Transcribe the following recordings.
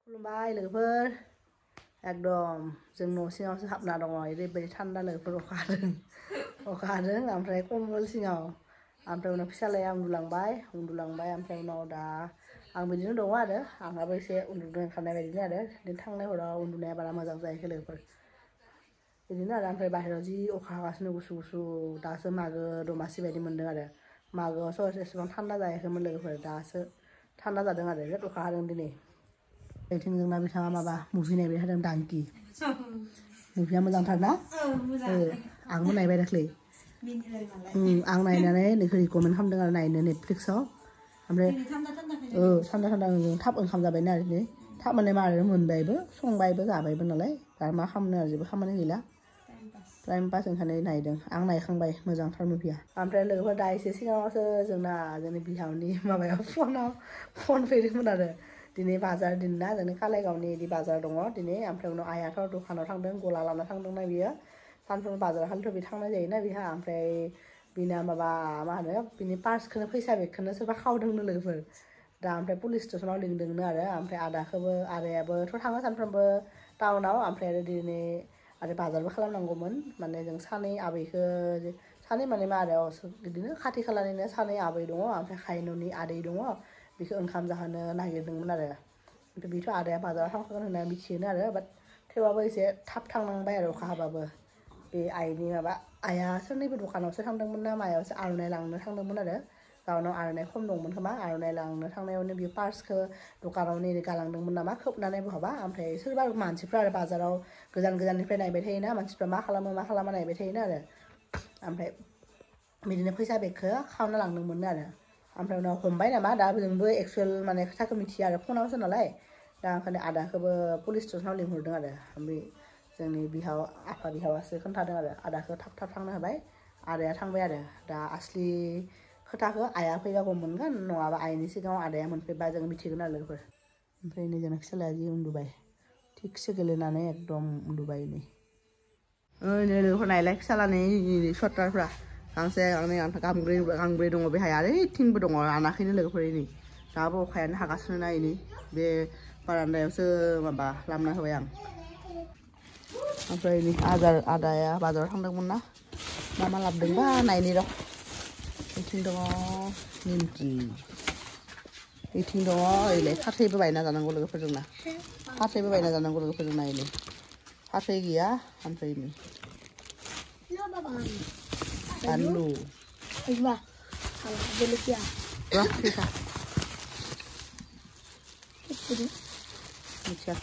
खुलुमबाय लोगोफोर एकदम जों न' सिङावसो हाबना दङ ओरैबायदि थान्दा लोगोफोर अखा हादों ओमफ्राय कम्बल सिङाव ओमफ्राय उनाव फिसालाया उन्दुलांबाय ओमफ्राय उनाव दा आं बिदिनो दङ आरो आंहाबो एसे उन्दुनो ओंखारनाय बायदिनो आरो बिदिनो थांनाय हराव उन्दुनाया बारा मोजां जायाखै लोगोफोर बिदिनो आरो ओमफ्राय बाहेरायाव जि अखा हागासिनो गुसु गुसु दासो मागो दमासि बायदि मोन्दों आरो मागोआवसो एसेबां थान्दा जायाखैमोन लोगोफोर दासो थान्दा जादों आरो बिराद अखा हादों दिनै बेथिं जोंना बिथाङा माबा मुभि नायबाय थादों डांकी मुभिया मोजांथार ना आंबो नायबाय दाख्लै आं नायनानै नोंखौ रिकमेन्ड खालामदों आरो नायनो नेटफ्लिक्सआव ओमफ्राय थान्दा थान्दा थाब ओंखाम जाबायना आरो दिनै थाब माने मा आरो मोनबायबो संबायबो जाबायबो नालाय दा मा खालामनो आरो जेबो खामानि गैला टाइम पास ओंखायनो नायदों आं नायखांबाय मोजांथार मुभिया ओमफ्राय लोगोफोर दा एसे सिगाङावसो जोंनि बिहावनि माबायाव फन फैदोंमोन आरो दिनै बाजार दिन ना जोंनि कालाइगावनि बिदि बाजार दङ दिनै ओमफ्राय उनाव आइयाथ' दखानाव थांदों गला लाना थांदोंना बियो सानफ्रोमबो बाजार खालिथ' बे थांनाय जायोना बिहा ओमफ्राय बिना माबा मा होनो बिनि पार्सखौनो फैसा बेगखौनो सोरबा खावदोंनो लोगोफोर दा ओमफ्राय पुलिस स्टेसनाव लिंदोंनो आरो ओमफ्राय आदायाबोथ' थाङो सानफ्रोमबो टाउनाव ओमफ्राय आरो दिनै आरो बाजारबो खालामनांगौमोन माने जों सानै माने मा आरो बिदिनो खाथि खालानिनो सानै आबै दङ ओमफ्राय खायन'नि आदै दङ बेखौ ओंखाम जाहोनो नागिरदोंमोन आरो ओमफ्राय बेथ' आदाया बाजाराव थांखागोन होनना मिथियोनो आरो बाट थेवबाबो एसे थाब थांनांबाय आरो अखा हाबाबो बे आइनि माबा आइया सोरनिबा दखानावसो थांदोंमोन ना मायावसो आर'नाइ लांनो थांदोंमोन आरो गावनाव आर'नाइ खम दंमोन खोमा आर'नाइ लांनो थांनायावनो बे पार्सखौ दखानावनो गालांदोंमोन नामा खोबनानै बहाबा ओमफ्राय सोरबा मानसिफ्रा आरो बाजाराव गोजान गोजाननिफ्राय नायबाय थायोना मानसिफ्रा मा खालामो नायबाय थायोना आरो ओमफ्राय बिदिनो फैसा बेगखौ खावना लांदोंमोन आरो ओमफ्राय उनाव हमबाय नामा दा जोंबो एक्सुवेल माने खोथाखौ मिथिया आरो फनावसो नालाय दा ओंखायनो आदाखौबो पुलिस स्टेसनाव लिंहरदों आरो ओमफ्राय जोंनि आफा बिहावासो खोन्थादों आरो आदाखौ थाब थांनो होबाय आदाया थांबाय आरो दा आसलि खोथाखौ आइया फैबाबो मोनगोन नङाबा आइनि सिगाङाव आदाया मोनफैबा जों मिथिगोन आरो लोगोफोर ओमफ्राय नै जोंना फिसालाया जि उन्दुबाय थिगसे गेलेनानै एकदम उन्दुबाय नै लोगोफोर नायलाय फिसालानि स्वेटारफ्रा गांसे गांब्रै दङ बेहाय आरो ओइथिंबो दङ रानाखैनो लोगोफोर नै दाबो अखायानो हागासिनो ना नै बे बारान्दायावसो माबा लामना होबाय आं ओमफ्राय आदाया बाजाराव थांदोंमोन ना मा लाबोदोंबा नायनि र' बेथिं दङ निमकि बेथिं दङ ओरैलाय फाथैबो बायना जानांगौ लोगोफोर जोंना फाथैबो बायना जानांगौ लोगोफोर जोंना नै फाथै गैया ओमफ्राय नै बानलु मिथिया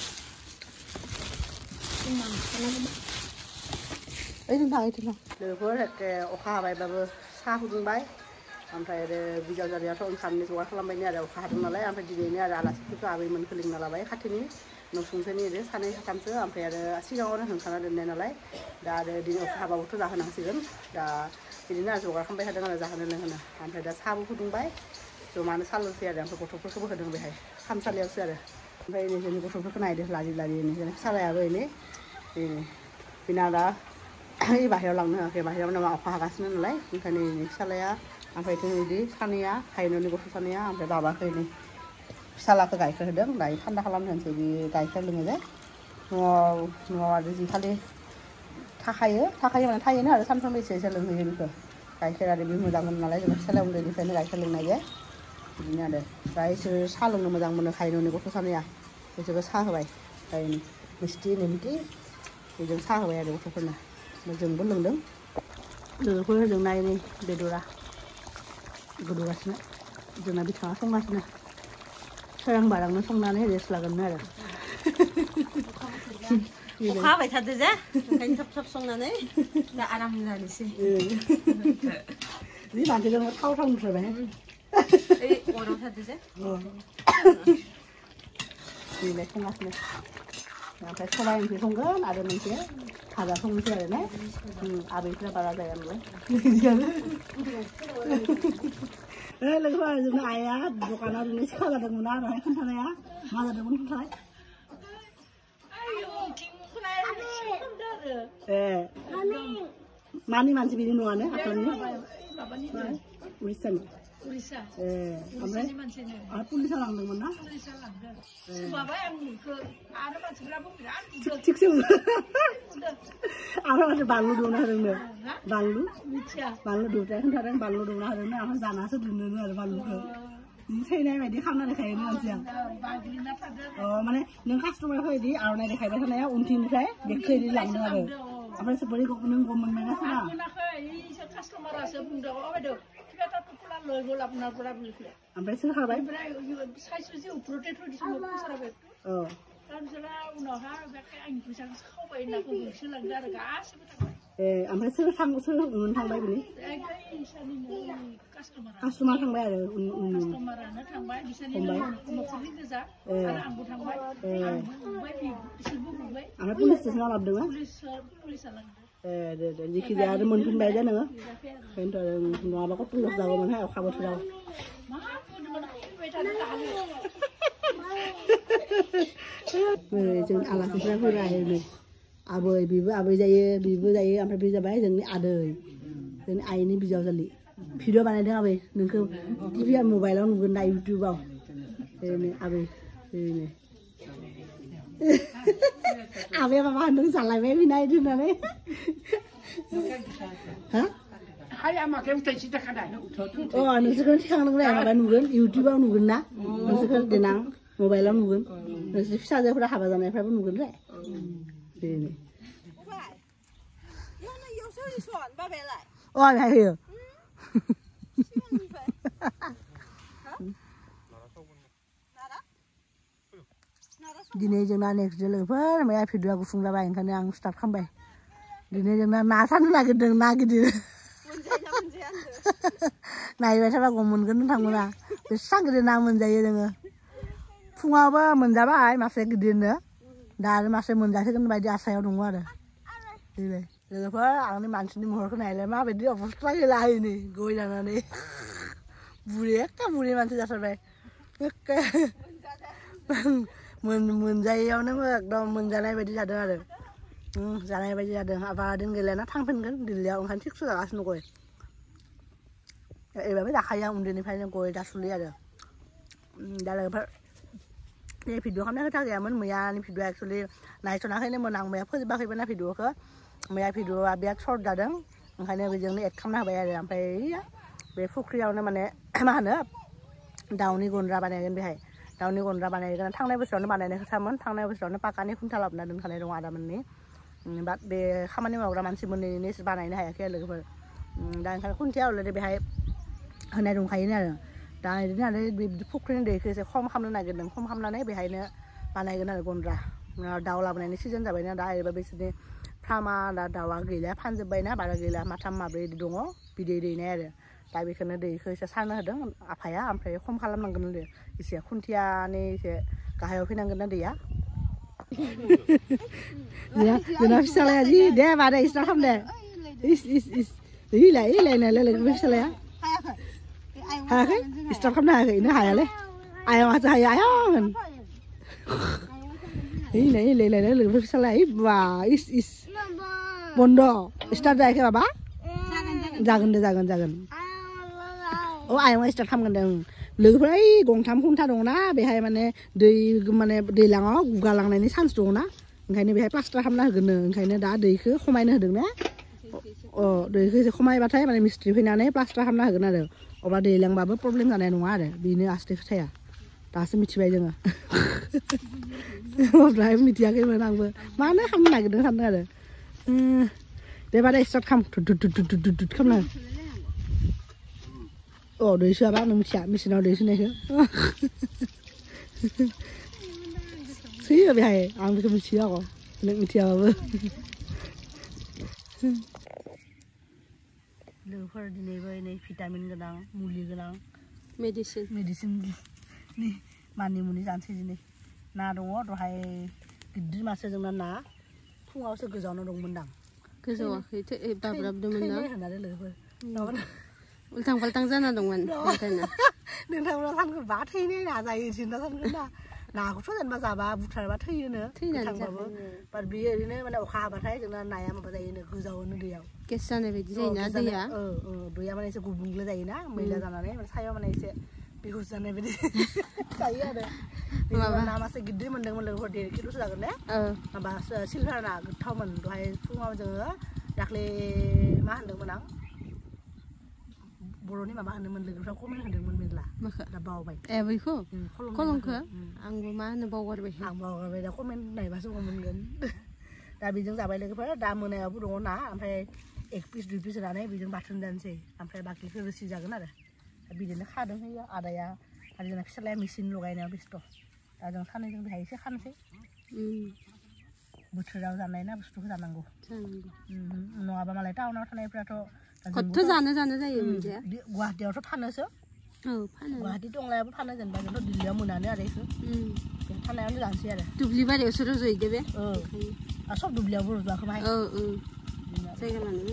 ओइथिं थां लोगोफोर एखे अखा हाबायबाबो साहा फुदुंबाय ओमफ्राय आरो बिजावजालियाथ' ओंखामनि जगार खालामबायनो आरो अखा हादों नालाय ओमफ्राय दिनैनो आरो आलासिफोरखौ आबैमोनखौ लिंना लाबाय खाथिनि न'सुंसेनि ओरै सानै साथामसो ओमफ्राय आरो सिगाङावनो होंखाना दोननाय नालाय दा आरो दिनै अखा हाबाबोथ' जाहोनांसिगोन दा बिदिनो आरो जगार खालामबाय थादों आरो जाहोनो लोंहोनो ओमफ्राय दा साहाबो फुदुंबाय जमानो साहा लोंसै आरो ओमफ्राय गथ'फोरखौबो होदों बेहाय खामसालियावसो आरो ओमफ्राय नै जोंनि गथ'फोरखौ नायदो लारि जोंनि फिसालायाबो बिना दा बाहेरायाव लांनो होआखै बाहेरायाव नामा अखा हागासिनो नालाय ओंखायनो फिसालाया ओमफ्राय बिदि सानैया खायन'नि गथ' सानैया ओमफ्राय बाबाखौ फिसालाखौ गाइखेर होदों दायो थान्दा खालामनो होनसै बे गाइखेर लोङो जे न'आव आरो जि खालि थाखायो माने थायोनो आरो सानफ्रोमबो एसे लोंहोयो बेखौ गाइखेर आरो बे मोजां मोनो नालाय जों फिसालाया उन्दैनिफ्रायनो गाइखेर लोंनाय जे बिदिनो आरो दा इसोर साहा लोंनो मोजां मोनो खायन'नि गथ' सानैया बिसोरखौ साहा होबाय ओमफ्राय मिस्थि निमकि बेजों साहा होबाय आरो गथ'फोरनो जोंबो लोंदों लोगोफोर होजों नायनि बेदरा गोदौगासिनो जोंना बिथाङा संगासिनो सोरां बारांनो संनानै रेस्ट लागोन आरो अखा हाबाय थादो जे ओंखायनो थाब संनानै दा आराम जानोसै जि मानसिजों थाव नुस्राबाय ओइ अराव थादो जे बेलाय संगासिनो ओमफ्राय सबाइ ओंख्रि संगोन आरो मोनसे भाजा संनोसै आरो ने आबैफ्रा बारा जाया नालाय लोगोफोर जोंना आइया दखानाव ओरैनो सिखाव जादोंमोन आरो खोन्थानाया मा जादोंमोन खोन्थानाय मानि मानसि बिनि न'आनो आथोननि ओमफ्राय पुलिसा लांदोंमोन ना थिगसे आरो मानसि बानलु दौना होदोंनो बानलु दौनाया खोन्थादों बानलु दौना होदोंनो ओमफ्राय जानासो दोनदोंनो आरो बानलुखौ थैनाय बायदि खालामना देखायोनो मानसिया माने नों कास्टमार फैदि आर'नाइ देखायबाय थानाया उनथिंनिफ्राय बेखौ इदि लांदों आरो ओमफ्राय बोरै नों गम मोनबायना सारा कास्टमारासो बुंदों बायदो ओमफ्राय सोर खाबाय साइज जे प्रटेक्ट होदों उनावहा आंनि फैसा खावबाय होनना बुंसो लांदो आरो गासिबो थांबाय ओमफ्राय सोर थांबाय बिनि कास्टमार थांबाय आरो कास्टमारानो थांबाय बिसोरनि न'खरनि गोजा आरो आंबो थांबाय बिसोरबो बुंबाय ओमफ्राय पुलिस स्टेसनाव लाबोदोंना पुलिसा लांदों दे जिखिजाया आरो मोनफिनबाय दे नोङो बेनोथ' आरो नङाबा खथ' लस जागौमोनहाय अखा बोथोराव जों आलासिफोरा फैबाय नै आबै बिबो आबै जायो बिबो जायो ओमफ्राय बे जाबाय जोंनि आदै जोंनि आइनि बिजावजालि भिडिअ बानायदों आबै नोंखौ टिभिआ मबाइलाव नुगोन ना इउटुबाव ओरैनो आबै ओरैनो आबैया माबा होनदों जालायबाय बिनाय दोननानै नोंसोरखौ थिखांदोंलै माबा नुगोन इउटुबाव नुगोन ना नोंसोरखौ देनां मबाइलाव नुगोन नोंसोर फिसाजोफोरा हाबा जानायफ्राबो नुगोन रे बेनो बेहाय होयो दिनै जोंना नेक्स्ट लोगोफोर मैया भिडिअआ गुसुं जाबाय ओंखायनो आं स्टार्ट खालामबाय दिनै जोंना ना सानो नागिरदों ना गिदिर नायबाय थाबा गम मोनगोन नोंथांमोना बेसेबां गिदिर ना मोनजायो जोङो फुङावबो मोनजाबाय मासे गिदिरनो दा आरो मासे मोनजासिगोन बायदि आसायाव दङ आरो देलाय लोगोफोर आंनि मानसिनि महरखौ नायलाय माबायदि अबस्था गैला नै गय जानानै बुरि एखे बुरि मानसि जाथारबाय एखे मोनजायैयावनो एकदम मोनजानाय बायदि जादों आरो जानाय बायदि जादों आबा दिन गैलाना थांफिनगोन दिल्लीयाव ओंखायनो थिगसो जागासिनो गय एबाबो जाखायो आं उन्दैनिफ्रायनो गय जासुलि आरो दा लोगोफोर बे भिडिअ खालामनाय खोथा गैयामोन मैयानि भिडिअ एक्सुवेलि नायसनाखैनोमोन आं मैया फोजोबाखैमोन ना भिडिअखौ मैया भिडिअआ बिराद सर्ट जादों ओंखायनो बेजोंनो एड खालामना होबाय आरो ओमफ्राय बे फुख्रियावनो माने मा होनो दाउनि गन्द्रा बानायगोन बेहाय दाउनि गन्द्रा बानायगोन थांनाय बोसोरावनो बानायनाय खोथामोन थांनाय बोसोरावनो पाकानि खुन्था लाबोना दोनखानाय दं आदामोननि बाट बे खामानि मावग्रा मानसि मोननैनि बानायनो हायाखै आरो लोगोफोर दा ओंखायनो खुन्थिया अलरेडि बेहाय होनाय दंखायोनो आरो दा बिदिनो आरो बिदि फुख्रिनि दैखौ एसे खम खालामनो नागिरदों खम खालामनानै बेहायनो बानायगोन आरो गन्द्रा दाउ लाबोनायनि सिजन जाबायना दा एबा बिसोरनि फार्मा दा दाउआ गैला फानजोब्बायना बारा गैला माथाम माब्रै दङ बिदै दैनाय आरो दा बेखौनो दैखौ एसे सारनो होदों आफाया ओमफ्राय खम खालामनांगोन आरो एसे खुन्थियानि एसे गाहायाव फैनांगोन ना दैया जोंना फिसालाया जि दे बादे स्टार्ट खालाम दे इस इलाय नालाय लोगो फिसालाया हायाखै स्टार्ट खालामनो हायाखै नों हायालै आयंआसो हायो आयं इलाय लोगो फिसालाया बा इस बन्द स्टार्ट जायाखै बाबा जागोन दे जागोन आयंआ स्टार्ट खालामगोन दे लोगोफोरा गंथाम खुन्था दङना बेहाय माने दैलाङाव गुगालांनायनि चान्स दङना ओंखायनो बेहाय प्लास्टार खालामना होगोननो ओंखायनो दा दैखौ खमायनो होदों ना दैखौ एसे खमायबाथाय माने मिस्ट्रि फैनानै प्लास्टार खालामना होगोन आरो अब्ला दैलांबाबो प्रब्लेम जानाय नङा आरो बेनो आसलि खोथाया दासो मिथिबाय जोङो ओमफ्राय मिथियाखैमोन आंबो मानो खालामनो नागिरदों सानदों आरो दे बादे स्टार्ट खालाम दुद खालामना दै सोआबा नों मिथिया मेचिनाव दै सोनायखौ सोयो बेहाय आं बेखौ मिथियो आरो नों मिथियाबाबो लोगोफोर दिनैबो नै भिटामिन गोनां मुलि गोनां मेडिसिननि मानि मुनि जानोसै दिनै ना दङ दहाय गिदिर मासे जोंना ना फुङावसो गोजावनो दंमोनदां गोजावाखै बाब्राबदोंमोन ना होननानै लोगोफोर उल्थां फाल्थां जाना दंमोन नोंथांमोना सानगोन बा थैनाय ना जायो सिन्था सानगोन ना नाखौथ' जेनेबा जाबा बुथारबा थैयोनो थांबाबो बाट बियो ओरैनो माने अखा हाबाथाय जोंना नाया माबा जायोनो गोजावोनो दैयाव गेस जानाय बायदि जायोना दैया दैया माने एसे गुबुंले जायोना मैला जानानै सायाव माने एसे बिहुस जानाय बायदि जायो आरो माबा ना मासे गिदिर मोनदोंमोन लोगोफोर 1.5 किल'सो जागोन ने माबा सिलभार ना गोथावमोन दहाय फुङाव जोङो दाख्लै मा होनदोंमोन आं बर'नि माबा होनदोंमोन लोगोफ्रा कमेन्ट होदोंमोन मेरला दा बावबाय बैखौ खलंखो आंबो मा होनो बावगारबाय आं बावगारबाय दा कमेन्ट नायबासो मोनगोन दा बेजों जाबाय लोगोफोर दा मोनायावबो दङ ना ओमफ्राय 1 पिस 2 पिस होनानै बेजों बाथोन जानोसै ओमफ्राय बाखिखौ रोसि जागोन आरो बिदिनो खादों होयो आदाया आरो जोंना फिसालाया मेचिन लगायनायाव बेस्थ' दा जों सानैजों बेहाय एसे खानोसै बोथोराव जानाय ना बुस्थुखौ जानांगौ नङाबा मालाय टाउनाव थानायफ्राथ' खथ' जानो जायो मोनजाया गुवाहाटियावथ' फानोसो फानो गुवाहाटि टंलायाबो फानो जेनेबा जोंथ' दिल्लीयाव मोनानो आरो बेखौ बे थानायावनो जानोसै आरो दुब्लि बारियावसो रज'यो दे बे सब दुब्लियावबो रज'वाखै माहाय जायगा लानानै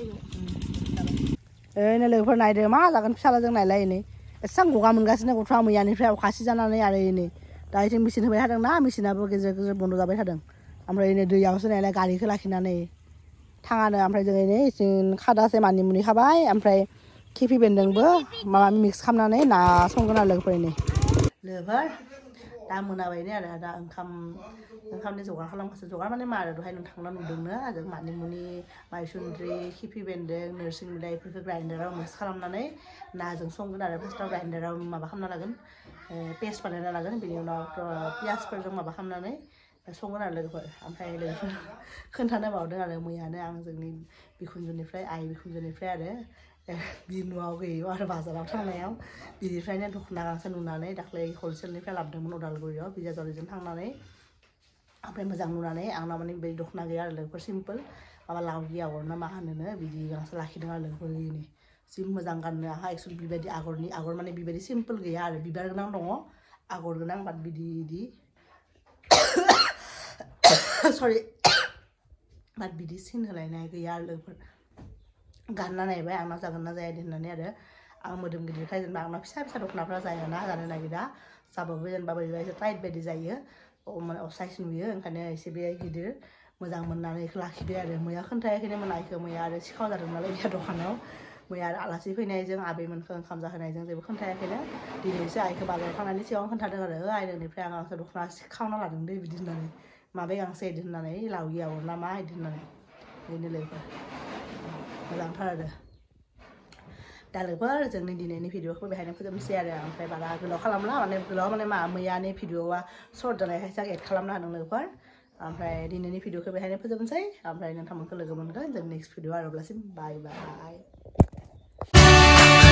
ओरैनो लोगोफोर नायदो मा जागोन फिसालाजों नायलाय नै एसेबां गगा मोनगासिनो गथ'आ मैयानिफ्राय अखा सिजानानै आरो नै दा इथिं मेचिन होबाय थादोंना मेचिनाबो गेजेर गेजेर बन्द जाबाय थादों ओमफ्राय नै दैयावसो नायलाय गारिखौ लाखिनानै थाङानो ओमफ्राय जों नै इथिं खादासे मानिमुनि खाबाय ओमफ्राय खिफि बेन्दोंबो माबा मिक्स खालामनानै ना संगोन आरो लोगोफोर नै लोगोफोर दा मोनाबायनो आरो दा ओंखामनि जगार खालामगासिनो जगार माने मा आरो दहाय नोंथांनाव नुदोंनो जों मानिमुनि माइसुन्द्रि खिफि बेन्दों नोरसिं बिलाइ बेफोरखौ ग्राइन्डाराव मिक्स खालामनानै नाजों संगोन आरो फार्स्टआव ग्राइन्डाराव माबा खालामना लागोन पेस्ट बानायना लागोन बिनि उनाव पियासफोरजों माबा खालामनानै संगोन आरो लोगोफोर ओमफ्राय लोगोफोर खोन्थानो बावदों आरो मैयानो आं जोंनि बिखुनजोनिफ्राय आइ बिखुनजोनिफ्राय आरो बि न'आव गैयैयाव आरो बाजाराव थांनायाव बिनिफ्रायनो दख'ना गांसे नुनानै दाख्लै हलसेलनिफ्राय लाबोदोंमोन उदालगुरियाव बिजाजरिजों थांनानै ओमफ्राय मोजां नुनानै आंनाव माने बे दख'ना गैया आरो लोगोफोर सिम्पोल माबा लावगि आगर ना मा होनोनो बिदि गांसे लाखिदों आरो लोगोफोर बेनि जि मोजां गाननो आंहा एक्सुवेलि बेबायदि आगर माने बेबायदि सिम्पोल गैया आरो बिबार गोनां दङ आगर गोनां बाट बिदि सरि बाट बिदि सिन होलायनाय गैया आरो लोगोफोर गानना नायबाय आंनाव जागोन ना जाया होननानै आरो आं मोदोम गिदिरखाय जेनेबा आंनाव फिसा फिसा दख'नाफ्रा जायाना जानो नागिरा जाबाबो जेनेबा बोरैबा एसे टाइट बायदि जायो माने असाइस नुयो ओंखायनो एसे बे गिदिर मोजां मोननानै बेखौ लाखिबाय आरो मैया खोन्थायाखैनो आइखौ मैया आरो सिखाव जादों नालाय बे दखानाव मैया आरो आलासि फैनायजों आबैमोनखौ ओंखाम जाहोनायजों जेबो खोन्थायाखैनो दिनैसो आइखौ बाजाराव थांनायनि सिगाङाव खोन्थादों आरो आइनिफ्राय आं गांसे दख'ना खावना लादों दे बिदि होननानै माबे गांसे बिदि होननानै लावगि आगर ना मा बिदि होननानै बेनो लोगोफोर मोजांथार आरो दा लोगोफोर जोंनि दिनैनि भिडिअखौ बेहायनो फोजोबनोसै आरो ओमफ्राय बारा गोलाव खालामला माने गोलाव माने मा मैयानि भिडिअआ सर्ट जानायखायसो आं एड खालामना होदों लोगोफोर ओमफ्राय दिनैनि भिडिअखौ बेहायनो फोजोबनोसै ओमफ्राय नोंथांमोनखौ लोगो मोनगोन जों नेक्स्ट भिडिअ आरो अब्लासिम बाय बाय